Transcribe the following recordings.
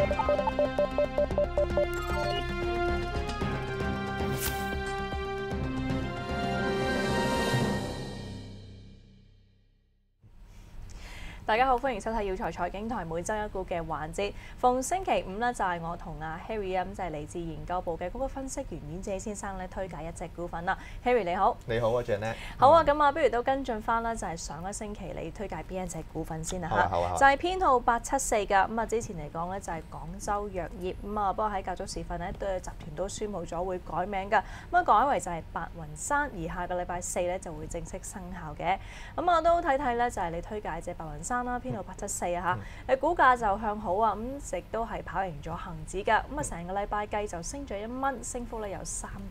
大家好，歡迎收睇耀才財經台每週一股嘅環節。逢星期五咧就係我同阿 Harry 咁就係嚟自研究部嘅嗰個分析員阮智先生咧推介一隻股份啦。Harry 你好， 你好啊 Janet。 好啊，咁啊，不如都跟進翻啦，就係上一星期你推介邊一隻股份先啊嚇？ 好啊。 就係編號874㗎。咁啊，之前嚟講咧就係廣州藥業咁啊，不過喺較早時分咧，對集團都宣布咗會改名㗎。咁啊，改為就係白雲山，而下個禮拜4咧就會正式生效嘅。咁啊，都睇睇咧，就係你推介隻白雲山啦，編號874啊嚇，股價就向好啊，咁亦都係跑贏咗恒指㗎，咁啊成個禮拜計就升咗1蚊，升幅咧有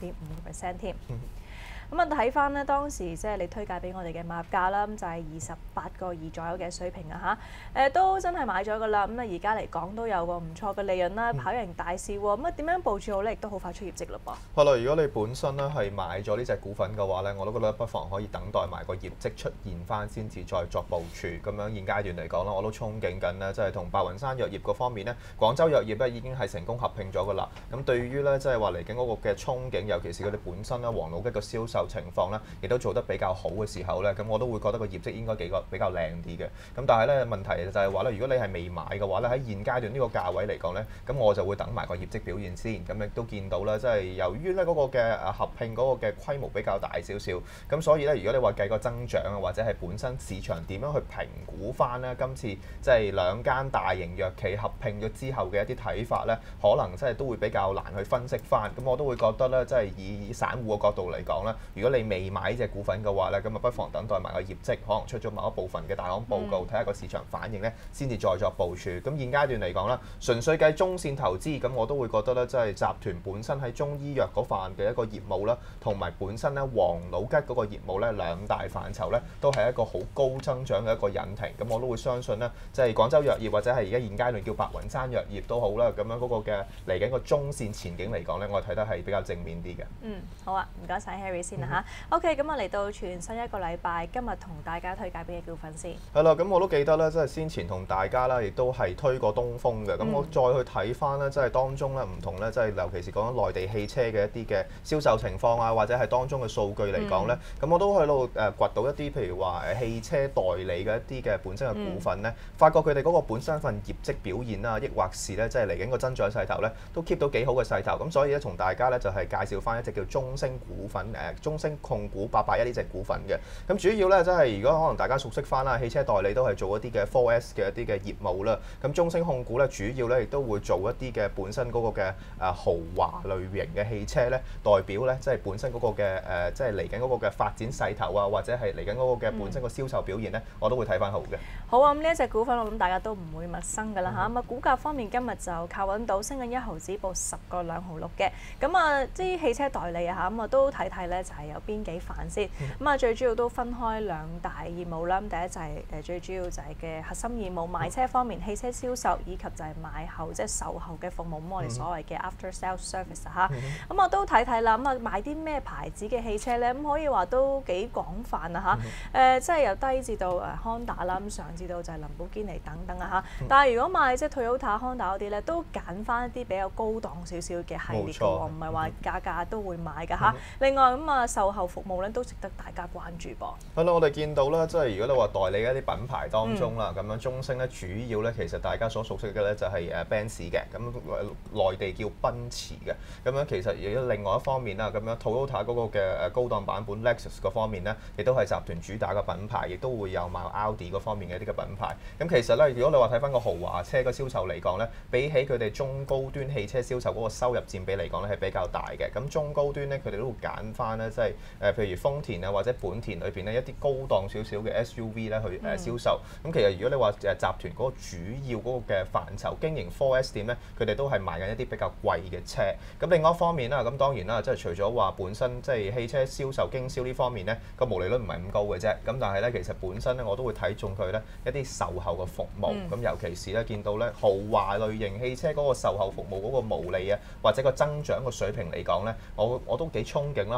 3.5%添。咁啊睇翻咧當時即係你推介俾我哋嘅買入價啦，咁就係28個2左右嘅水平啊嚇，都真係買咗㗎啦。咁啊而家嚟講都有個唔錯嘅利潤啦，跑贏大市喎。咁啊點樣部署好咧？亦都好快出業績嘞噃。 係啦，如果你本身咧係買咗呢隻股份嘅話咧，我都覺得不妨可以等待埋個業績出現翻先至再作部署。咁樣現階段嚟講啦，我都憧憬緊咧，即係同白雲山藥業嗰方面咧，廣州藥業咧已經係成功合併咗㗎啦。咁對於咧即係話嚟緊嗰個嘅憧憬，尤其是佢哋本身咧王老吉嘅銷售情況咧，亦都做得比較好嘅時候咧，咁我都會覺得個業績應該比較靚啲嘅。咁但係咧問題就係話咧，如果你係未買嘅話咧，喺現階段呢個價位嚟講咧，咁我就會等埋個業績表現先。咁亦都見到啦，即係由於咧嗰個嘅合併嗰個嘅規模比較大少少，咁所以咧如果你話計個增長啊，或者係本身市場點樣去評估翻咧今次即係兩間大型藥企合併咗之後嘅一啲睇法咧，可能即係都會比較難去分析翻。咁我都會覺得咧，即係以散戶嘅角度嚟講咧，如果你未買呢隻股份嘅話咧，咁啊不妨等待埋個業績，可能出咗某一部分嘅大行報告，睇下個市場反應咧，先至再作部署。咁現階段嚟講啦，純粹計中線投資，咁我都會覺得咧，即係集團本身喺中醫藥嗰範嘅一個業務啦，同埋本身咧王老吉嗰個業務咧，兩大範疇咧，都係一個好高增長嘅一個引擎。咁我都會相信咧，即係廣州藥業或者係而家現階段叫白雲山藥業都好啦，咁樣嗰個嘅嚟緊個中線前景嚟講咧，我睇得係比較正面啲嘅。 好啊，唔該晒 Harry 先啦嚇。OK，咁啊嚟到全新一個禮拜，今日同大家推介邊隻股份先？ 係啦，咁我都記得咧，即係先前同大家啦，亦都係推過東風嘅。咁我再去睇翻咧，即係當中咧唔同咧，即係尤其是講緊內地汽車嘅一啲嘅銷售情況啊，或者係當中嘅數據嚟講咧，咁我都喺度掘到一啲譬如話汽車代理嘅一啲嘅本身嘅股份咧，發覺佢哋嗰個本身份業績表現啦，抑或是咧即係嚟緊個增長勢頭咧，都 keep 到幾好嘅勢頭。咁所以咧，同大家咧就係介紹翻一隻叫中升股份中升控股881呢隻股份嘅。咁主要咧，即係如果可能大家熟悉翻啦，汽車代理都係做一啲嘅 4S 嘅一啲嘅業務啦。咁中升控股咧，主要咧亦都會做一啲嘅本身嗰個嘅豪華類型嘅汽車咧，代表咧即係本身嗰個嘅即係嚟緊嗰個嘅發展勢頭啊，或者係嚟緊嗰個嘅本身個銷售表現咧，我都會睇翻好嘅。 好啊，咁呢一隻股份我諗大家都唔會陌生㗎啦嚇。咁啊，股價方面今日就靠穩到，升緊1毫子，報10個2毫6嘅。咁啊，啲汽車代理啊嚇，咁啊都睇睇咧，就係有邊幾範先。咁啊，最主要都分開兩大業務啦。咁第一就係最主要就係嘅核心業務，買車方面汽車銷售以及就係買後即係售後嘅服務。咁我哋所謂嘅 after sales service 嚇。咁我都睇睇啦。咁啊，買啲咩牌子嘅汽車咧？咁可以話都幾廣泛啊嚇。即係由低至到Honda 啦，咁上至到就係林寶堅尼等等啊嚇。但係如果買即係 Toyota、Honda 嗰啲咧，都揀翻一啲比較高檔少少嘅系列嘅喎，唔係話價格都會買㗎嚇。另外咁啊，售後服務咧都值得大家關注噃。 係咯，我哋見到啦，即係如果你話代理嘅一啲品牌當中啦，咁樣中升咧，主要咧其實大家所熟悉嘅咧就係Benz嘅，咁內地叫奔馳嘅。咁樣其實亦都另外一方面啦，咁樣 Toyota 嗰個嘅高檔版本 Lexus 嗰方面咧，亦都係集團主打嘅品牌，亦都會有賣 Audi 嗰方面嘅一啲嘅品牌。咁其實咧，如果你話睇翻個豪華車嘅銷售嚟講咧，比起佢哋中高端汽車銷售嗰個收入佔比嚟講咧係比較大嘅。咁中高端咧，佢哋都會揀翻咧，即係譬如豐田啊或者本田裏邊咧一啲高檔少少嘅 SUV 咧去銷售。咁其實如果你話集團嗰個主要嗰個嘅範疇經營 4S 店咧，佢哋都係賣緊一啲比較貴嘅車。咁另外一方面啦，咁當然啦，即係除咗話本身即係汽車銷售經銷呢方面咧，個毛利率唔係咁高嘅啫。咁但係咧，其實本身咧我都會睇中佢咧一啲售後嘅服務。咁尤其是咧見到咧豪華類型汽車嗰個售後服務嗰個毛利啊，或者個增長個水平嚟講咧，我都幾憧憬啦。下半年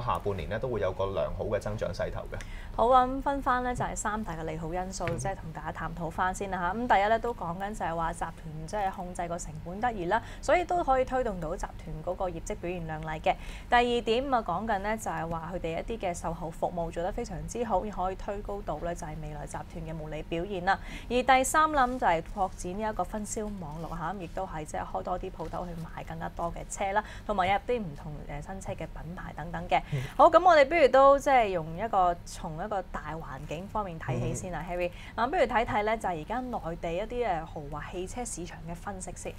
年咧都會有個良好嘅增長勢頭嘅。 好啊，咁分翻咧就係三大嘅利好因素，即係同大家探討翻先啦嚇。咁第一咧都講緊就係話集團即係控制個成本得宜啦，所以都可以推動到集團嗰個業績表現亮麗嘅。第二點啊講緊咧就係話佢哋一啲嘅售後服務做得非常之好，可以推高到咧就係未來集團嘅毛利表現啦。而第三諗就係擴展呢一個分銷網絡嚇，亦都係即係開多啲鋪頭去賣更加多嘅車啦，同埋入啲唔同新車嘅品牌等等嘅。好，咁我哋不如都即係用從一個大環境方面睇起先啦，Harry。不如睇睇咧，就係而家內地一啲豪華汽車市場嘅分析先。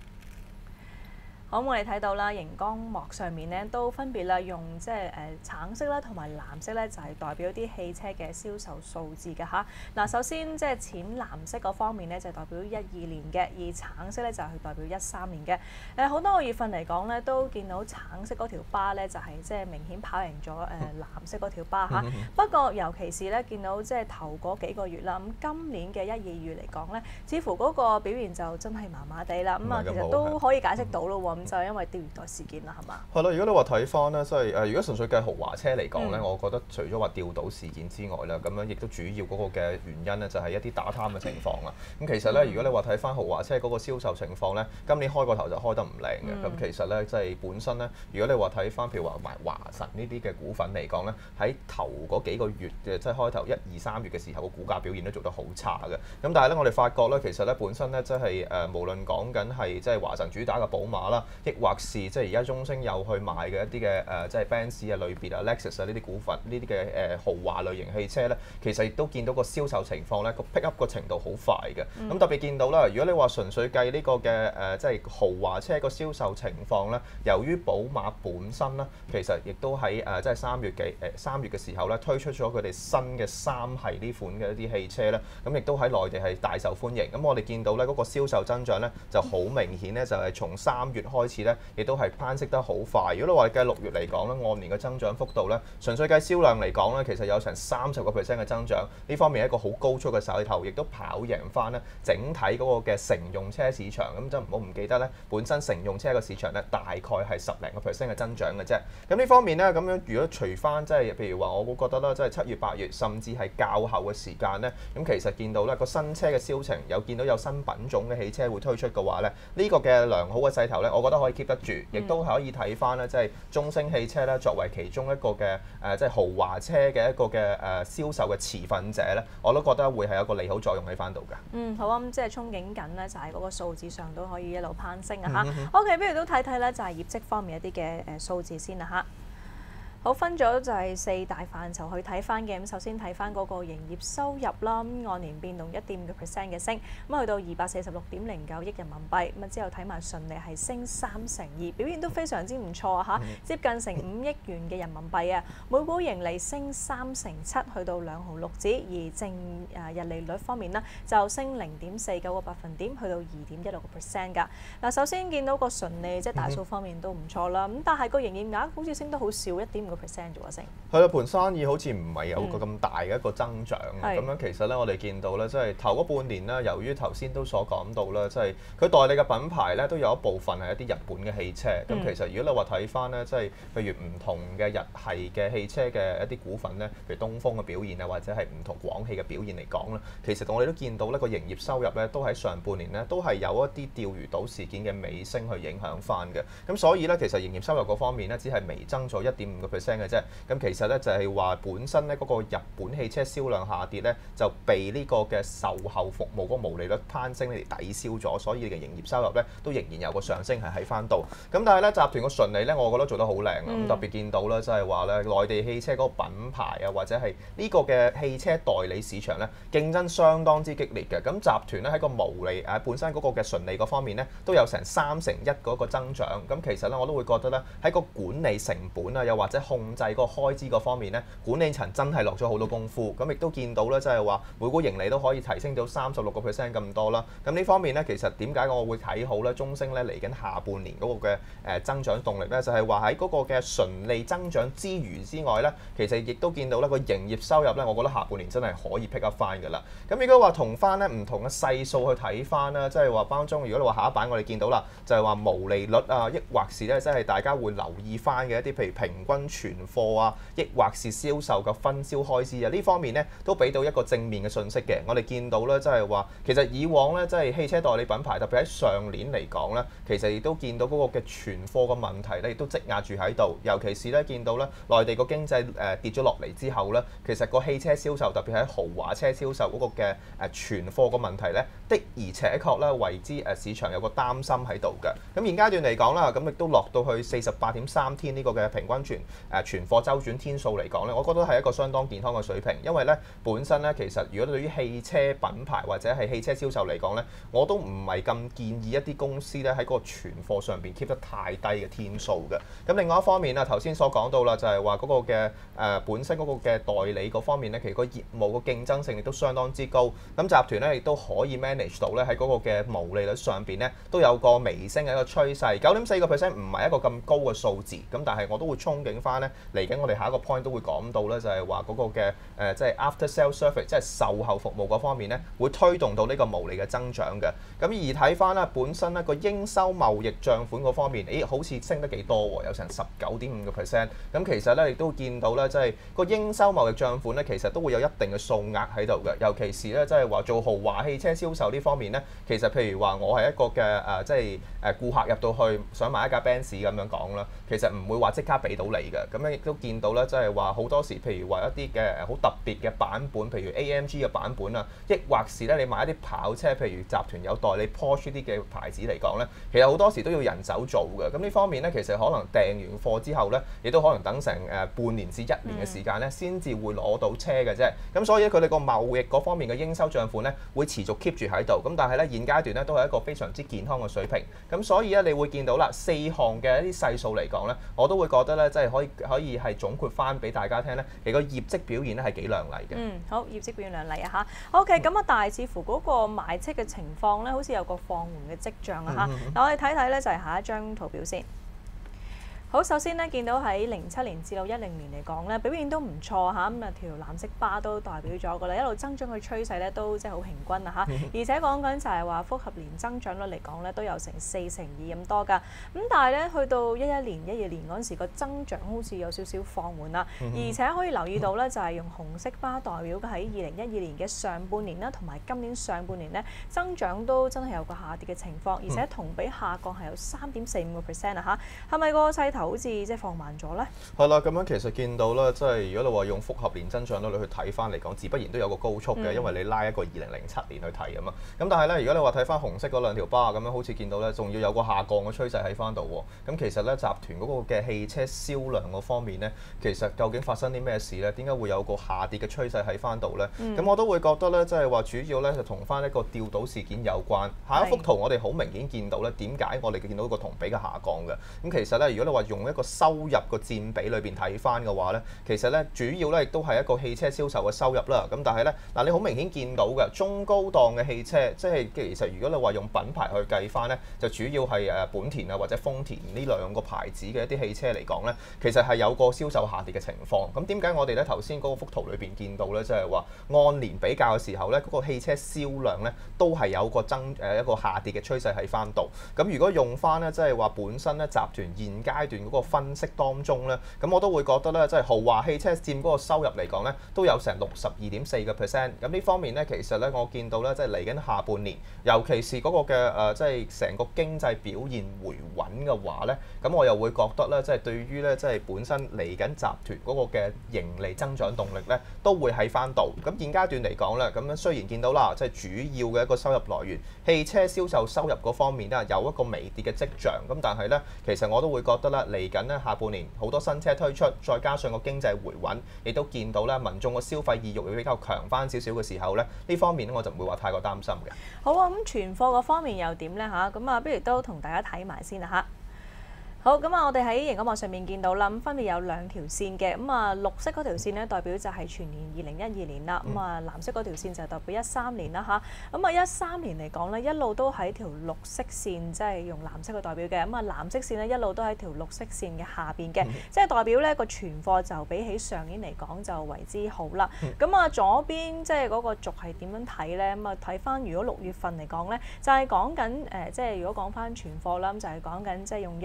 好，我哋睇到啦，熒光幕上面咧都分別啦用即係橙色啦同埋藍色咧，就係代表啲汽車嘅銷售數字嘅嚇。嗱，首先即係淺藍色嗰方面咧就代表12年嘅，而橙色咧就係代表13年嘅。好多個月份嚟講咧，都見到橙色嗰條巴咧就係即係明顯跑贏咗藍色嗰條巴嚇。不過尤其是咧見到即係頭嗰幾個月啦，咁今年嘅1、2月嚟講咧，似乎嗰個表現就真係麻麻地啦。咁啊，其實都可以解釋到咯喎。咁就係因為釣魚台事件啦，係嘛？係咯，如果你話睇翻咧，即係如果純粹計豪華車嚟講咧，我覺得除咗話釣島事件之外咧，咁樣亦都主要嗰個嘅原因咧，就係一啲打貪嘅情況啦。咁其實咧，如果你話睇翻豪華車嗰個銷售情況咧，今年開個頭就開得唔靚嘅。咁其實咧，即係本身咧，如果你話睇翻譬如話埋華晨呢啲嘅股份嚟講咧，喺頭嗰幾個月嘅即係開頭1、2、3月嘅時候，個股價表現都做得好差嘅。咁但係咧，我哋發覺咧，其實咧本身咧，即係無論講緊係即係華晨主打嘅寶馬啦，抑或是即係而家中升又去買嘅一啲嘅即係 Benz 啊類別啊 Lexus 啊呢啲股份，呢啲嘅豪華類型汽車咧，其實亦都見到個銷售情況咧，個 pick up 個程度好快嘅。咁特別見到啦，如果你話純粹計呢個嘅即係豪華車個銷售情況咧，由於寶馬本身咧，其實亦都喺即係3月嘅時候咧，推出咗佢哋新嘅3系呢款嘅一啲汽車咧，咁亦都喺內地係大受歡迎。咁我哋見到咧嗰個銷售增長咧就好明顯咧，就係從3月開始咧，亦都係攀升得好快。如果你話計6月嚟講咧，按年嘅增長幅度咧，純粹計銷量嚟講咧，其實有成30% 嘅增長。呢方面係一個好高速嘅勢頭，亦都跑贏翻咧整體嗰個嘅乘用車市場。咁就唔好唔記得咧，本身乘用車個市場咧大概係10零個%嘅增長嘅啫。咁呢方面咧，咁樣如果除翻即係譬如話，我會覺得啦，即係7月、8月，甚至係較後嘅時間咧，咁其實見到咧個新車嘅銷情，有見到有新品種嘅汽車會推出嘅話咧，呢個嘅良好嘅勢頭咧，我覺得可以 keep 得住，亦都可以睇翻咧，即係中升汽車咧作為其中一個嘅即係豪華車嘅一個嘅銷售嘅持份者咧，我都覺得會係有一個利好作用喺翻度㗎。 好啊，咁即係憧憬緊咧，就係嗰個數字上都可以一路攀升啊嚇。OK，不如都睇睇咧，就係業績方面一啲嘅數字先啦嚇。好，分咗就係4大範疇去睇翻嘅。咁首先睇翻嗰個營業收入啦，咁按年變動1.5% 嘅升，咁去到246.09億人民幣。咁之後睇埋純利係升32%，表現都非常之唔錯啊嚇，接近成5億元嘅人民幣啊。每股盈利升37%，去到2毫6子，而淨日利率方面呢，就升0.49個百分點，去到2.16%㗎。嗱，首先見到個純利即係大數方面都唔錯啦，咁但係個營業額好似升得好少，1.5%啫喎，升係啦，盤生意好似唔係有個咁大嘅一個增長。咁樣其實咧，我哋見到咧，即係頭嗰半年咧，由於頭先都所講到啦，即係佢代理嘅品牌咧，都有一部分係一啲日本嘅汽車。咁其實如果你話睇翻咧，即係譬如唔同嘅日系嘅汽車嘅一啲股份咧，譬如東風嘅表現啊，或者係唔同廣汽嘅表現嚟講咧，其實我哋都見到呢個營業收入咧，都喺上半年咧，都係有一啲釣魚島事件嘅尾聲去影響翻嘅。咁所以咧，其實營業收入嗰方面咧，只係微增咗1.5%嘅啫。咁其實咧就係話本身咧嗰個日本汽車銷量下跌咧，就被呢個嘅售後服務嗰個毛利率攀升嚟抵消咗，所以嘅營業收入咧都仍然有個上升係喺翻度。咁但係咧集團個純利咧，我覺得做得好靚啊！咁特別見到咧，即係話咧內地汽車嗰個品牌啊，或者係呢個嘅汽車代理市場咧，競爭相當之激烈嘅。咁集團咧喺個毛利本身嗰個嘅純利嗰方面咧，都有成1/3嗰個增長。咁其實咧我都會覺得咧喺個管理成本啊，又或者控制個開支嗰方面咧，管理層真係落咗好多功夫。咁亦都見到咧，即係話每股盈利都可以提升到36% 咁多啦。咁呢方面咧，其實點解我會睇好咧中升咧嚟緊下半年嗰個嘅增長動力咧，就係話喺嗰個嘅純利增長之餘之外咧，其實亦都見到咧個營業收入咧，我覺得下半年真係可以 pick up 翻㗎啦。咁如果話同翻咧唔同嘅細數去睇翻啦，即係話當中，如果你話下一版我哋見到啦，就係話毛利率啊，抑或是咧即係大家會留意翻嘅一啲譬如平均存貨啊，抑或是銷售嘅分銷開支啊，呢方面咧都俾到一個正面嘅信息嘅。我哋見到咧，即係話其實以往咧，即係汽車代理品牌，特別喺上年嚟講咧，其實亦都見到嗰個嘅存貨嘅問題咧，亦都積壓住喺度。尤其是咧，見到咧內地個經濟跌咗落嚟之後咧，其實個汽車銷售，特別喺豪華車銷售嗰個嘅存貨個問題咧，的而且確咧為之市場有個擔心喺度嘅。咁現階段嚟講啦，咁亦都落到去48.3天呢個嘅平均存貨週轉天數嚟講咧，我覺得係一個相當健康嘅水平。因為咧本身咧其實如果對於汽車品牌或者係汽車銷售嚟講咧，我都唔係咁建議一啲公司咧喺嗰個存貨上邊 keep 得太低嘅天數嘅。咁另外一方面啊，頭先所講到啦，就係話嗰個嘅本身嗰個嘅代理嗰方面咧，其實個業務個競爭性亦都相當之高。咁集團咧亦都可以 manage 到咧喺嗰個嘅毛利率上邊咧都有個微升嘅一個趨勢。9.4% 唔係一個咁高嘅數字，咁但係我都會憧憬翻咧嚟緊，我哋下一個 point 都會講到咧，就係話嗰個嘅即係 after sale service， 即係售後服務嗰方面咧，會推動到呢個毛利嘅增長嘅。咁而睇翻咧本身咧個應收貿易帳款嗰方面，好似升得幾多喎，有成19.5%。咁其實咧亦都見到咧，即係個應收貿易帳款咧，其實都會有一定嘅數額喺度嘅。尤其是咧，即係話做豪華汽車銷售呢方面咧，其實譬如話我係一個嘅即係顧客入到去想買一架 Benz 咁樣講啦，其實唔會話即刻俾到你嘅。咁樣亦都見到咧，即係話好多時，譬如話一啲嘅好特別嘅版本，譬如 AMG 嘅版本啊，抑或是咧你買一啲跑車，譬如集團有代理 Porsche 啲嘅牌子嚟講咧，其實好多時都要人手做嘅。咁呢方面咧，其實可能訂完貨之後咧，亦都可能等成半年至1年嘅時間咧，先至會攞到車嘅啫。咁所以佢哋個貿易嗰方面嘅應收帳款咧，會持續 keep 住喺度。咁但係咧現階段咧都係一個非常之健康嘅水平。咁所以咧你會見到啦，4項嘅一啲細數嚟講咧，我都會覺得咧，即係可以係總括翻俾大家聽咧，其實個業績表現咧係幾亮麗嘅。 好，業績表現亮麗啊嚇。OK，咁啊，但係似乎嗰個買車嘅情況咧，好似有個放緩嘅跡象啊嚇。嗱，我哋睇睇咧就係下一張圖表先。好，首先咧見到喺07年至到10年嚟講咧，表現都唔錯嚇，咁啊條藍色巴都代表咗個啦，一路增長嘅趨勢咧都即係好平均啊嚇，而且講緊就係話複合年增長率嚟講咧都有成42%咁多㗎，咁但係咧去到11年、12年嗰陣時個增長好似有少少放緩啦，而且可以留意到咧就係用紅色巴代表嘅喺2012年嘅上半年啦，同埋今年上半年咧增長都真係有個下跌嘅情況，而且同比下降係有3.45%啊嚇，係咪個勢頭好似即係放慢咗咧？ 係啦，咁樣其實見到啦，即係如果你話用複合年增長率你去睇翻嚟講，自不然都有個高速嘅，因為你拉一個2007年去睇啊嘛。咁但係咧，如果你話睇翻紅色嗰兩條巴咁樣，好似見到咧，仲要有個下降嘅趨勢喺翻度喎。咁其實咧，集團嗰個嘅汽車銷量嗰方面咧，其實究竟發生啲咩事咧？點解會有個下跌嘅趨勢喺翻度咧？咁我都會覺得咧，即係話主要咧就同翻一個釣島事件有關。下一幅圖我哋好明顯見到咧，點解我哋見到一個同比嘅下降嘅？咁其實咧，如果你話用一個收入個佔比裏邊睇翻嘅話咧，其實咧主要咧亦都係一個汽車銷售嘅收入啦。咁但係咧嗱，你好明顯見到嘅中高檔嘅汽車，即係其實如果你話用品牌去計翻咧，就主要係本田啊或者豐田呢兩個牌子嘅一啲汽車嚟講咧，其實係有個銷售下跌嘅情況。咁點解我哋咧頭先嗰個幅圖裏邊見到咧，即係話按年比較嘅時候咧，嗰個汽車銷量咧都係有個一個下跌嘅趨勢喺翻度。咁如果用翻咧，即係話本身咧集團現階段嗰個分析當中咧，咁我都會覺得咧，即係豪華汽車佔嗰個收入嚟講咧，都有成62.4%。咁呢方面咧，其實咧我見到咧，即係嚟緊下半年，尤其是嗰個嘅即係成個經濟表現回穩嘅話咧，咁我又會覺得咧，即係對於咧，即係本身嚟緊集團嗰個嘅盈利增長動力咧，都會喺翻度。咁現階段嚟講咧，咁樣雖然見到啦，即係主要嘅一個收入來源，汽車銷售收入嗰方面咧有一個微跌嘅跡象。咁但係咧，其實我都會覺得咧，嚟緊咧下半年好多新車推出，再加上個經濟回穩，亦都見到咧民眾個消費意欲會比較強翻少少嘅時候咧，呢方面咧我就唔會話太過擔心嘅。 好啊，咁存貨嗰方面又點咧嚇？咁啊，不如都同大家睇埋先啦嚇。好，咁啊，我哋喺熒光幕上面見到啦，咁分別有兩條線嘅，咁啊綠色嗰條線咧代表就係全年2012年啦，咁啊藍色嗰條線就代表13年啦嚇，咁啊13年嚟講咧一路都喺條綠色線，即係用藍色去代表嘅，咁啊藍色線咧一路都喺條綠色線嘅下邊嘅，即係代表咧個存貨就比起上年嚟講就為之好啦。咁啊左邊即係嗰個軸係點樣睇咧？咁啊睇翻如果6月份嚟講咧，就係講緊即係如果講翻存貨啦，咁就係講緊即係用1.5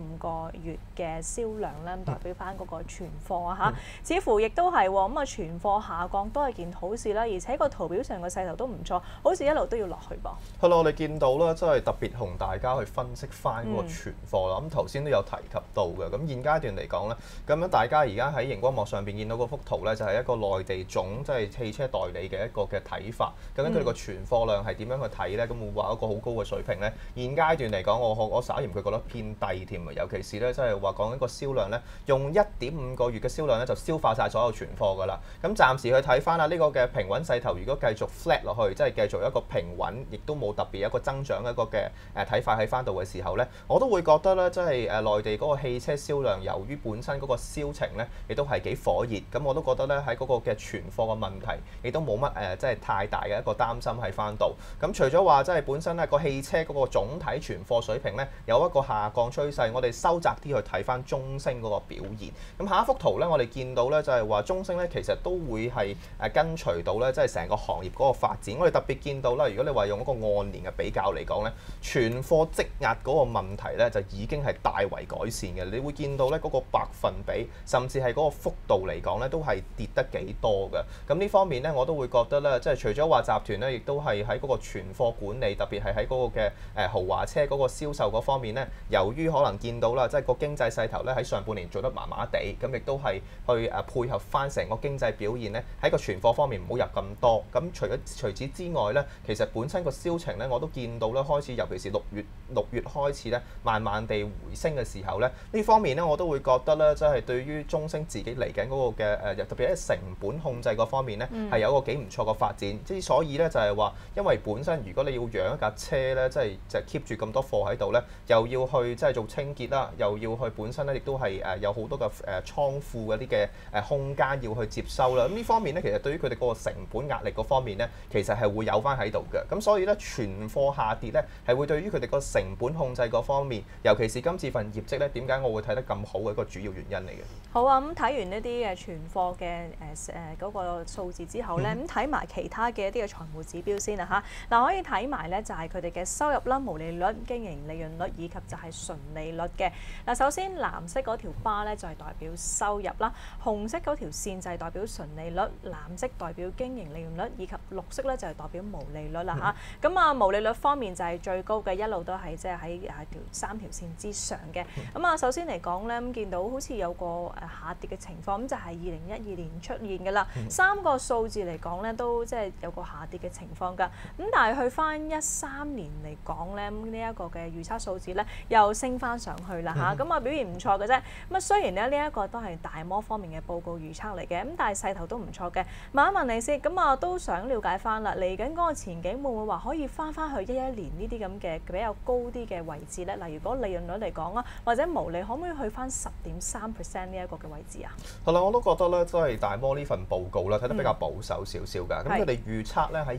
個月嘅銷量咧，代表翻嗰個存貨啊嚇，似乎亦都係喎，咁啊存貨下降都係件好事啦，而且個圖表上嘅勢頭都唔錯，好似一路都要落去噃。 係咯，我哋見到啦，即係特別同大家去分析翻嗰個存貨啦。咁頭先都有提及到嘅，咁現階段嚟講咧，咁樣大家而家喺熒光幕上邊見到嗰幅圖咧，就係一個內地總即係汽車代理嘅一個嘅睇法。究竟佢哋個存貨量係點樣去睇咧？咁會話一個好高嘅水平咧。現階段嚟講，我稍嫌佢覺得偏低添啊，尤其是咧，即係話講一個銷量咧，用1.5個月嘅銷量咧就消化晒所有存貨㗎啦。咁暫時去睇翻啦，呢個嘅平穩勢頭，如果繼續 flat 落去，即係繼續一個平穩，亦都冇特別一個增長一個嘅睇法喺翻度嘅時候咧，我都會覺得咧，即係內地嗰個汽車銷量，由於本身嗰個銷情咧，亦都係幾火熱，咁我都覺得咧喺嗰個嘅存貨嘅問題，亦都冇乜即係太大嘅一個擔心喺翻度。咁除咗話即係本身咧個汽車嗰個總體存貨水平咧有一個下降趨勢，我哋收窄啲去睇翻中升嗰個表現。咁下一幅圖咧，我哋見到咧就係話中升咧其實都會係跟隨到咧即係成個行業嗰個發展。我哋特別見到啦，如果你話用一個按年嘅比較嚟講咧，存貨積壓嗰個問題咧就已經係大為改善嘅。你會見到咧嗰個百分比，甚至係嗰個幅度嚟講咧都係跌得幾多嘅。咁呢方面咧我都會覺得咧，即係除咗話集團咧，亦都係喺嗰個存貨管理，特別係喺嗰個嘅豪華車嗰個銷售嗰方面咧，由於可能見到啦，即係個經濟勢頭咧喺上半年做得麻麻地，咁亦都係去配合翻成個經濟表現咧，喺個存貨方面唔好入咁多。咁除此之外咧，其實本身個銷情咧我都見到咧開始，尤其是6月開始咧，慢慢地回升嘅時候咧，呢方面咧我都會覺得咧，即係對於中升自己嚟緊嗰個嘅特別喺成本控制嗰方面咧，係有一個幾唔錯嘅發展。之所以咧就係話，因為本身如果你要養一架車咧，即係就 keep 住咁多貨喺度咧，又要去即係做清潔啦，又要去本身咧亦都係有好多嘅倉庫嗰啲嘅空間要去接收啦。咁呢方面咧，其實對於佢哋嗰個成本壓力嗰方面咧，其實係會有翻喺度嘅。咁所以咧，存貨下跌咧，係會對於佢哋個成本控制嗰方面，尤其是今次份業績咧，點解我會睇得咁好嘅一個主要原因嚟嘅。 好啊，咁睇完呢啲嘅存貨嘅嗰個數字之後咧，咁睇埋其他嘅一啲嘅財務指標先啊嚇。嗱，可以睇埋咧就係佢哋嘅收入啦、毛利率、經營利潤率以及就係純利率嘅。嗱，首先藍色嗰條巴咧就係代表收入啦，紅色嗰條線就係代表純利率，藍色代表經營利潤率，以及綠色咧就係代表毛利率啦嚇。咁啊，毛利率方面就係最高嘅，一路都係即係喺3條線之上嘅。咁啊，首先嚟講咧，咁見到好似有個下跌嘅情況，咁就係2012年出現嘅啦。3個數字嚟講咧，都即係有個下跌嘅情況㗎。咁但係去翻13年嚟講咧，呢一個嘅預測數字咧又升翻上去啦嚇。咁啊表現唔錯嘅啫。咁啊雖然咧呢一個都係大摩方面嘅報告預測嚟嘅，咁但係勢頭都唔錯嘅。問一問你先，咁啊都想了解翻啦，嚟緊嗰個前景會唔會話可以翻去11年呢啲咁嘅比較高啲嘅位置咧？例如果利潤率嚟講啊，或者毛利可唔可以去翻10.3% 呢一個嘅位置啊？ 係啦，我都覺得咧，即係大摩呢份報告咧睇得比較保守少少㗎。咁佢哋預測咧喺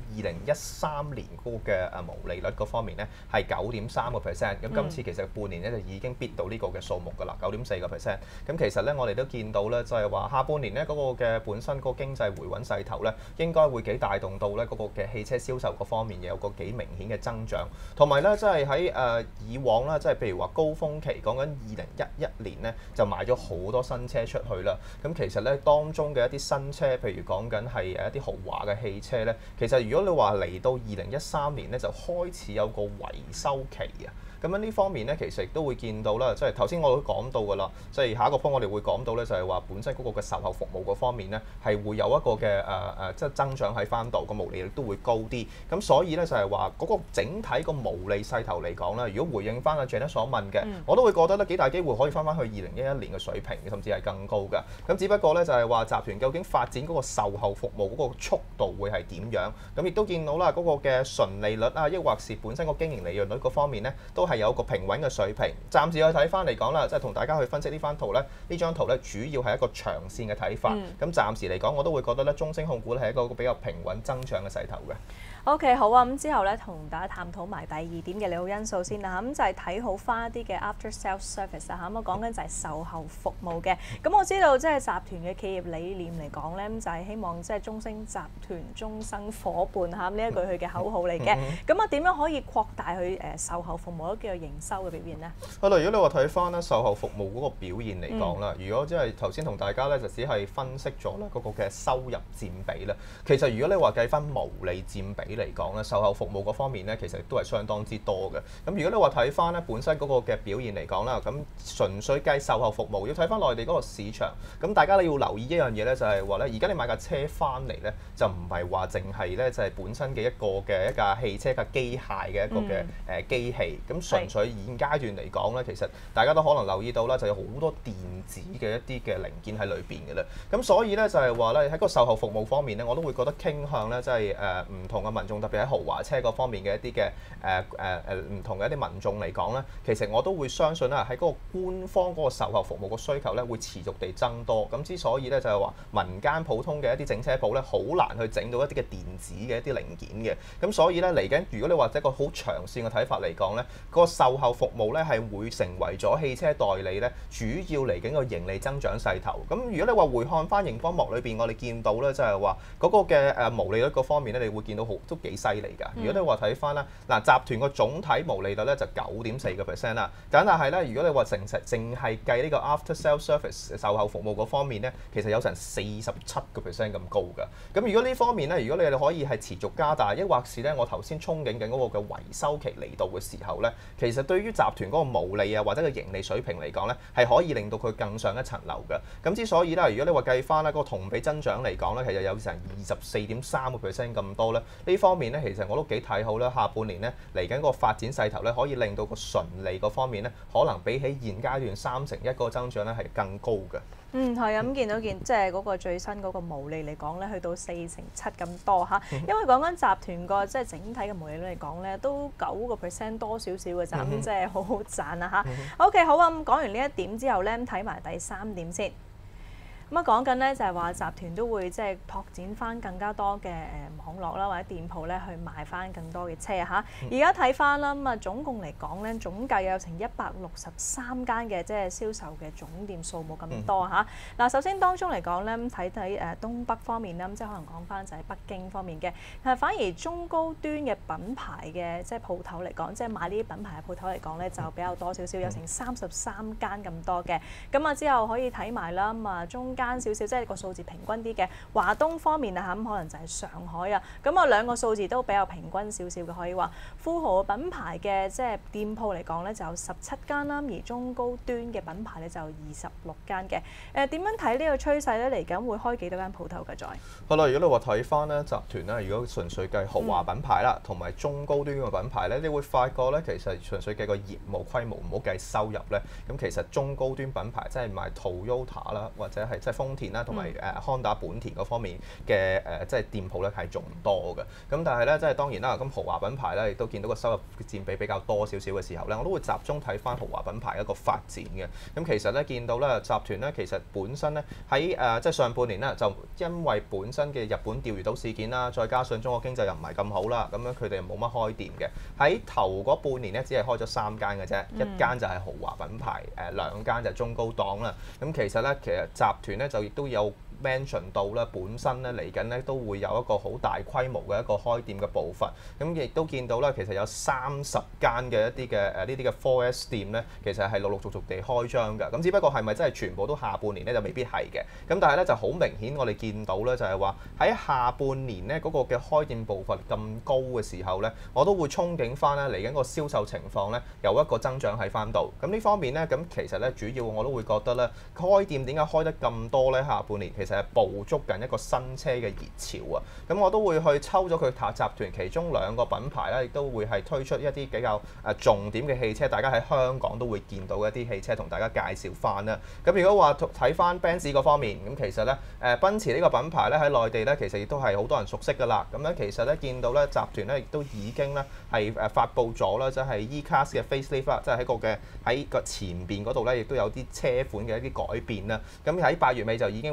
2013年嗰個嘅毛利率嗰方面咧係9.3%。咁今次其實半年咧就已經 beat 到呢個嘅數目㗎啦，9.4%。咁其實咧我哋都見到咧，就係話下半年咧嗰個嘅本身嗰個經濟回穩勢頭咧，應該會幾帶動到咧嗰個嘅汽車銷售嗰方面有個幾明顯嘅增長。同埋咧，即係喺以往啦，即係譬如話高峰期講緊2011年咧，就賣咗好多新車出去啦。咁其實咧當中嘅一啲新車，譬如講緊係一啲豪華嘅汽車咧，其實如果你話嚟到2013年咧，就開始有個維修期啊。咁樣呢方面咧，其實亦都會見到啦，即係頭先我都講到㗎啦，即係下一個 point 我哋會講到咧，就係話本身嗰個嘅售後服務嗰方面咧，係會有一個嘅即係增長喺翻度，個毛利率都會高啲。咁所以咧就係話嗰個整體個毛利勢頭嚟講咧，如果回應翻阿 Janet 所問嘅，我都會覺得咧幾大機會可以翻去2011年嘅水平，甚至係更高㗎。咁只不過咧就係話集團究竟發展嗰個售後服務嗰個速度會係點樣？咁亦都見到啦，嗰個嘅純利率啊，抑或是本身個經營利潤率嗰方面咧，都係有一個平穩嘅水平。暫時去睇翻嚟講啦，即係同大家去分析呢番圖咧，呢張圖咧主要係一個長線嘅睇法。咁暫時嚟講，我都會覺得咧，中升控股咧係一個比較平穩增長嘅勢頭嘅。 OK， 好啊，咁之後咧同大家探討埋第二點嘅利好因素先啦，咁就係睇好翻一啲嘅 after sales service 啊，咁啊講緊就係售後服務嘅。咁我知道即係集團嘅企業理念嚟講咧，咁就係希望即係終星集團終生伙伴嚇，呢一句佢嘅口號嚟嘅。咁啊點樣可以擴大佢售後服務都叫做營收嘅表現咧？ 係啦，如果你話睇翻咧售後服務嗰個表現嚟講啦，如果即係頭先同大家咧就只係分析咗咧嗰個嘅收入佔比咧，其實如果你話計翻毛利佔比嚟講咧，售後服務嗰方面咧，其實都係相當之多嘅。咁如果你話睇翻咧本身嗰個嘅表現嚟講啦，咁純粹計售後服務，要睇翻內地嗰個市場。咁大家咧要留意一樣嘢咧，就係話咧，而家你買架車翻嚟咧，就唔係話淨係咧就係本身嘅一架汽車嘅機械嘅一個嘅機器。咁純粹現階段嚟講咧，其實大家都可能留意到啦，就有好多電子嘅一啲嘅零件喺裏邊嘅啦。咁所以咧就係話咧喺個售後服務方面咧，我都會覺得傾向咧，即係唔同嘅民眾，特別喺豪華車嗰方面嘅一啲嘅唔同嘅一啲民眾嚟講咧，其實我都會相信啦，喺嗰個官方嗰個售後服務個需求咧會持續地增多。咁之所以咧就係話民間普通嘅一啲整車鋪咧，好難去整到一啲嘅電子嘅一啲零件嘅。咁所以咧嚟緊，如果你話一個好長線嘅睇法嚟講咧，個售後服務咧係會成為咗汽車代理咧主要嚟緊個盈利增長勢頭。咁如果你話回看翻熒光幕裏邊，我哋見到咧就係話嗰個嘅毛利率嗰方面咧，你會見到都幾犀利㗎。如果你話睇翻啦，嗱集團個總體毛利率咧就9.4%啦。咁但係咧，如果你話淨係計呢個 after sales service 售後服務嗰方面咧，其實有成47%咁高㗎。咁如果呢方面咧，如果你哋可以係持續加大，抑或是咧我頭先憧憬緊嗰個嘅維修期嚟到嘅時候咧，其實對於集團嗰個毛利啊或者個盈利水平嚟講咧，係可以令到佢更上一層樓嘅。咁之所以咧，如果你話計翻咧嗰個同比增長嚟講咧，其實有成24.3%咁多咧。呢方面咧，其實我都幾睇好啦。下半年咧嚟緊個發展勢頭咧，可以令到個純利嗰方面咧，可能比起現階段3%個增長咧係更高嘅。 係啊，咁見到即係嗰個最新嗰個毛利嚟講咧，去到4.7%咁多嚇。因為講緊集團個即係整體嘅毛利率嚟講咧，都9%多少少嘅咋，咁即係好好賺啊嚇。OK， 好啊，咁講完呢一點之後咧，睇埋第三點先。咁啊講緊咧就係話集團都會即係拓展翻更加多嘅網絡啦，或者店鋪咧去賣翻更多嘅車嚇。而家睇翻啦，咁啊總共嚟講咧，總計有成163間嘅即係銷售嘅總店數目咁多嚇。嗱，首先當中嚟講咧，睇東北方面啦，咁即係可能講翻就係北京方面嘅。反而中高端嘅品牌嘅即係鋪頭嚟講，即係買呢啲品牌嘅鋪頭嚟講咧，就比較多少少，有成33間咁多嘅。咁啊之後可以睇埋啦，咁啊中間少少，即係個數字平均啲嘅華東方面啊，咁可能就係上海啊，咁啊兩個數字都比較平均少少嘅，可以話富豪品牌嘅即係店鋪嚟講咧就有17間啦，而中高端嘅品牌咧就26間嘅。點樣睇呢個趨勢咧？嚟緊會開幾多間鋪頭嘅？再好啦，如果你話睇翻咧集團咧，如果純粹計豪華品牌啦，同埋中高端嘅品牌咧，你會發覺咧，其實純粹計個業務規模，唔好計收入咧，咁其實中高端品牌即係賣 Toyota 啦，或者係即係豐田啦，同埋Honda 本田嗰方面嘅即係店鋪咧係仲唔多嘅。咁但係咧，即係當然啦，咁豪華品牌咧亦都見到個收入佔比比較多少少嘅時候咧，我都會集中睇翻豪華品牌一個發展嘅。咁其實咧見到咧集團咧其實本身咧喺即係上半年咧就因為本身嘅日本釣魚島事件啦，再加上中國經濟又唔係咁好啦，咁樣佢哋冇乜開店嘅。喺頭嗰半年咧只係開咗3間嘅啫，一間就係豪華品牌，2間就係中高檔啦。咁其實咧集團咧就亦都有mention 到咧，本身咧嚟緊咧都會有一個好大規模嘅一個開店嘅步伐。咁亦都見到咧，其實有30間嘅一啲嘅呢啲嘅 4S 店咧，其實係陸陸續續地開張㗎。咁只不過係咪真係全部都下半年咧就未必係嘅。咁但係咧就好明顯，我哋見到咧就係話喺下半年咧嗰個嘅開店步伐咁高嘅時候咧，我都會憧憬翻咧嚟緊個銷售情況咧有一個增長喺翻度。咁呢方面咧，咁其實咧主要我都會覺得咧開店點解開得咁多咧？下半年其實係捕捉緊一個新車嘅熱潮啊！咁我都會去抽咗佢集團其中2個品牌咧，亦都會係推出一啲比較重點嘅汽車，大家喺香港都會見到一啲汽車同大家介紹翻啦。咁如果話睇翻 Benz 嗰方面，咁其實咧奔馳呢個品牌咧喺內地咧，其實亦都係好多人熟悉㗎啦。咁咧其實咧見到咧集團咧亦都已經咧係發布咗啦，即係 E-Class 嘅 facelift 啦，即係喺個前邊嗰度咧，亦都有啲車款嘅一啲改變啦。咁喺8月尾就已經會推出。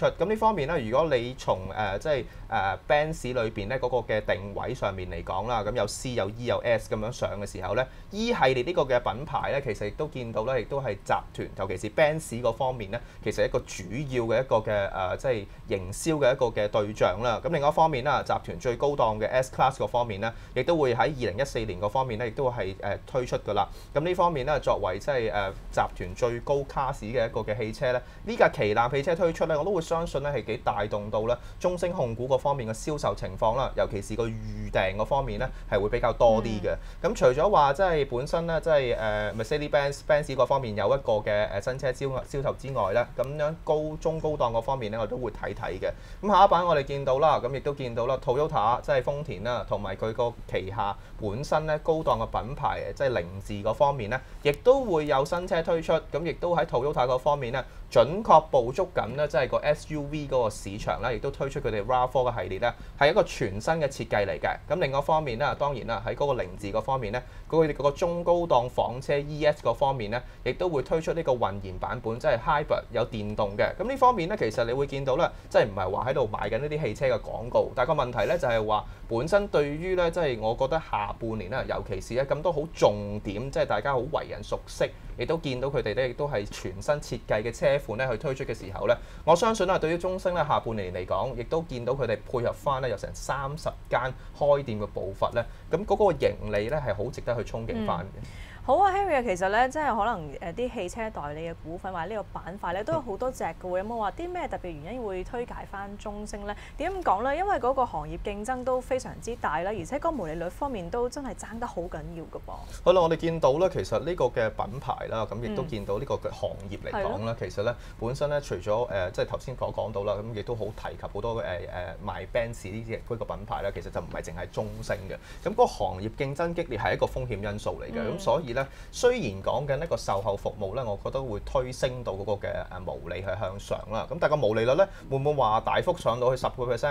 咁呢方面咧，如果你從即係Benz 裏邊咧嗰個嘅定位上面嚟講啦，咁有 C 有 E 有 S 咁樣上嘅時候咧，E 系列呢個嘅品牌咧，其實亦都見到咧，亦都係集團，尤其是 Benz 嗰方面咧，其實一個主要嘅一個嘅即係營銷嘅一個嘅對象啦。咁另外一方面啦，集團最高檔嘅 S Class 嗰方面咧，亦都會喺2014年嗰方面咧，亦都係推出㗎啦。咁呢方面咧，作為即係集團最高卡士嘅一個嘅汽車咧，呢架旗艦汽車推出咧，我都會相信咧係幾帶動到咧中升控股嗰方面嘅銷售情況啦，尤其是個預訂嗰方面咧係會比較多啲嘅。咁除咗話即係本身咧，即係Mercedes-Benz 嗰方面有一個嘅新車銷售之外咧，咁樣中高檔嗰方面咧，我都會睇睇嘅。咁下一版我哋見到啦，咁亦都見到啦，Toyota 即係豐田啦，同埋佢個旗下本身咧高檔嘅品牌，即係凌志嗰方面咧，亦都會有新車推出。咁亦都喺 Toyota 嗰方面咧，準確捕捉緊咧，即係個 SUV 嗰個市場咧，亦都推出佢哋 RAV4 嘅系列咧，係一個全新嘅設計嚟嘅。咁另外一方面咧，當然啦，喺嗰個凌志嗰方面咧，佢哋嗰個中高檔房車 ES 嗰方面咧，亦都會推出呢個混燃版本，即係 hybrid 有電動嘅。咁呢方面咧，其實你會見到咧，即係唔係話喺度賣緊呢啲汽車嘅廣告，但係個問題咧就係話本身對於咧，即係我覺得下半年咧，尤其是咧咁多好重點，即係大家好為人熟悉，亦都見到佢哋咧，亦都係全新設計嘅車款咧去推出嘅時候咧，我相信啦，對於中升咧下半年嚟講，亦都見到佢哋配合翻咧有成30間開店嘅步伐咧，咁嗰個盈利咧係好值得去憧憬翻嘅。 好啊，Harry 其實咧，即係可能啲汽車代理嘅股份或者呢個板塊咧，都有好多隻嘅喎。有冇話啲咩特別原因會推介翻中升咧？點咁講咧？因為嗰個行業競爭都非常之大啦，而且個毛利率方面都真係爭得好緊要嘅噃。 好啦，我哋見到咧，其實呢個嘅品牌啦，咁亦都見到呢個嘅行業嚟講啦，其實咧本身咧除咗即係頭先講到啦，咁亦都好提及好多賣 Benz 呢啲嗰個品牌咧，其實就唔係淨係中升嘅。咁個行業競爭激烈係一個風險因素嚟嘅，咁所以雖然講緊一個售後服務咧，我覺得會推升到嗰個嘅毛利係向上啦。咁但係個毛利率咧，會唔會話大幅上到去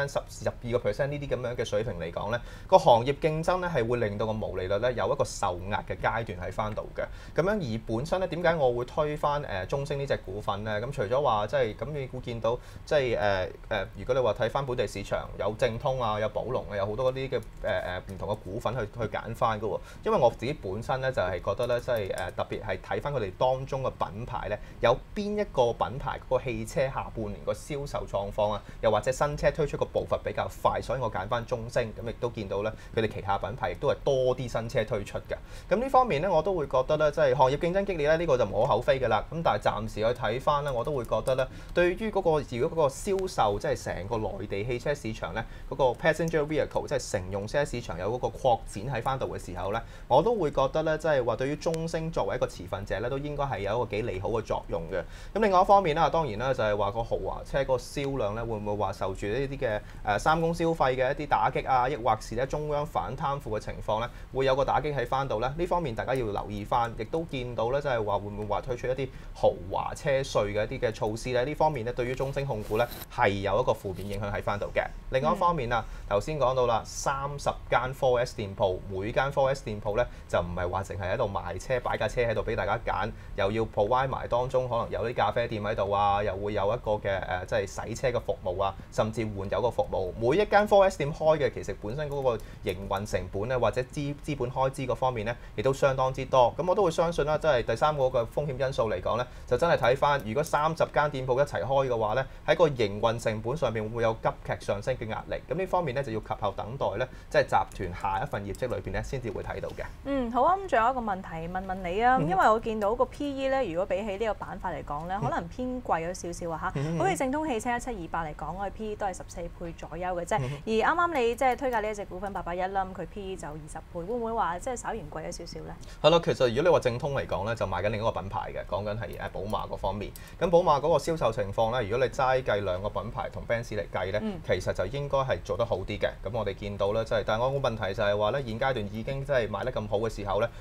10%、12%呢啲咁樣嘅水平嚟講咧？個行業競爭咧係會令到個毛利率咧有一個受壓嘅階段喺翻度嘅。咁樣而本身咧點解我會推翻中升呢隻股份咧？咁除咗話即係咁，你會見到即係如果你話睇翻本地市場有正通啊、有寶龍啊，有好多嗰啲嘅唔同嘅股份去揀翻嘅喎。因為我自己本身咧就係覺得咧，即係特別係睇翻佢哋當中嘅品牌咧，有邊一個品牌嗰個汽車下半年個銷售狀況啊，又或者新車推出個步伐比較快，所以我揀翻中升。咁亦都見到咧，佢哋旗下品牌亦都係多啲新車推出嘅。咁呢方面咧，我都會覺得咧，即係行業競爭激烈咧，呢個就無可厚非嘅啦。咁但係暫時去睇翻咧，我都會覺得咧，對於嗰個如果嗰個銷售即係成個內地汽車市場咧，嗰個 passenger vehicle 即係乘用車市場有嗰個擴展喺翻度嘅時候咧，我都會覺得咧，即係話對於中升作為一個持份者咧，都應該係有一個幾利好嘅作用嘅。咁另外一方面啦，當然啦，就係話個豪華車個銷量咧，會唔會話受住呢啲嘅三公消費嘅一啲打擊啊，抑或是咧中央反貪腐嘅情況咧，會有個打擊喺翻度咧？呢方面大家要留意翻，亦都見到咧，即係話會唔會話推出一啲豪華車稅嘅一啲嘅措施咧？呢方面咧，對於中升控股咧係有一個負面影響喺翻度嘅。另外一方面啊，頭先講到啦，30間 4S 店鋪，每間 4S 店鋪咧就唔係話淨係喺度賣車，擺架車喺度俾大家揀，又要 provide 埋當中可能有啲咖啡店喺度啊，又會有一個嘅即係洗車嘅服務啊，甚至換油嘅服務。每一間 4S 店開嘅，其實本身嗰個營運成本咧，或者資本開支嗰方面咧，亦都相當之多。咁我都會相信啦，即係第三個嘅風險因素嚟講咧，就真係睇翻，如果30間店鋪一齊開嘅話咧，喺個營運成本上邊會唔會有急劇上升嘅壓力？咁呢方面咧就要及後等待咧，即係集團下一份業績裏邊咧，先至會睇到嘅。 好啊，咁仲有一個問題問你啊，因為我見到個 P/E 咧，如果比起呢個板塊嚟講咧，可能偏貴咗少少啊嚇。好似正通汽車1728嚟講，我哋 P/E 都係14倍左右嘅啫。而啱啱你即係推介呢一隻股份881啦，咁佢 P/E 就20倍，會唔會話即係稍嫌貴咗少少咧？ 係咯，其實如果你話正通嚟講咧，就賣緊另一個品牌嘅，講緊係寶馬嗰方面。咁寶馬嗰個銷售情況咧，如果你齋計兩個品牌同 Benz 嚟計咧，其實就應該係做得好啲嘅。咁我哋見到咧，即係但係我個問題就係話咧，現階段已經即係賣得咁好嘅時候咧，下半年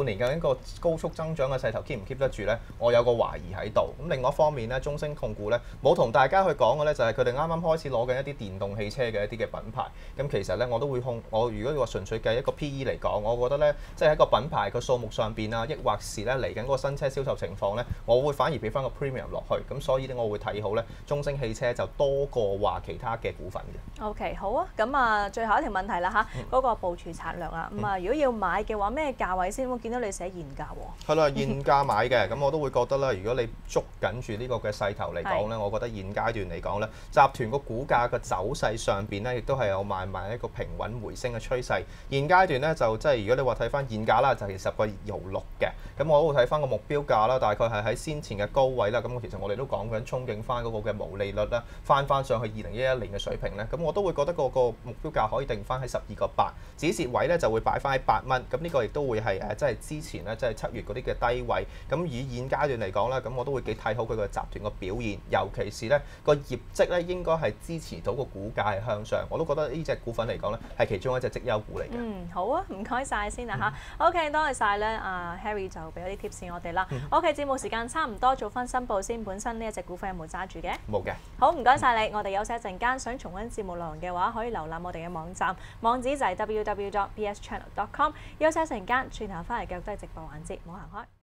年究竟個高速增長嘅勢頭 keep 唔 keep 得住呢？我有個懷疑喺度。咁另外一方面呢，中升控股呢冇同大家去講嘅呢，就係佢哋啱啱開始攞緊一啲電動汽車嘅一啲嘅品牌。咁其實呢，我都會我如果話純粹計一個 PE 嚟講，我覺得呢，即係喺個品牌個數目上邊啊，抑或是呢嚟緊嗰個新車銷售情況呢，我會反而俾翻個 premium 落去。咁所以呢，我會睇好呢中升汽車就多過話其他嘅股份嘅。 OK， 好啊。咁啊，最後一條問題啦嚇，嗰個部署策略啊。咁啊，如果要買嘅話，咩價位先？我見到你寫現價喎。 係啦，現價買嘅，咁我都會覺得啦。如果你捉緊住呢個嘅勢頭嚟講咧，我覺得現階段嚟講咧，集團個股價嘅走勢上邊咧，亦都係有慢慢一個平穩回升嘅趨勢。現階段咧就即係如果你話睇翻現價啦，就係10.6嘅。咁我都會睇翻個目標價啦，大概係喺先前嘅高位啦。咁其實我哋都講緊憧憬翻嗰個嘅毛利率啦，翻上去2011年嘅水平咧。咁我都會覺得個目標價可以定翻喺12.8，止蝕位咧就會擺翻喺8蚊。咁呢個亦都會係即係之前咧，即係7月嗰啲嘅低位。咁以現階段嚟講咧，咁我都會幾睇好佢個集團個表現，尤其是咧個業績咧應該係支持到個股價係向上。我都覺得呢隻股份嚟講咧係其中一隻績優股嚟嘅。 好啊，唔該晒先啊嚇。OK， 多謝晒咧，Harry 就俾咗啲 tips 我哋啦。OK， 節目時間差唔多，做翻申報先。本身呢一隻股份有冇揸住嘅？ 冇嘅。 好，唔該晒你。我哋休息一陣間，想重溫節目內容嘅話，可以瀏覽我哋嘅網站，網址就係 www.bschannel.com。休息一陣間，轉頭翻嚟繼續都係直播環節，唔好行開。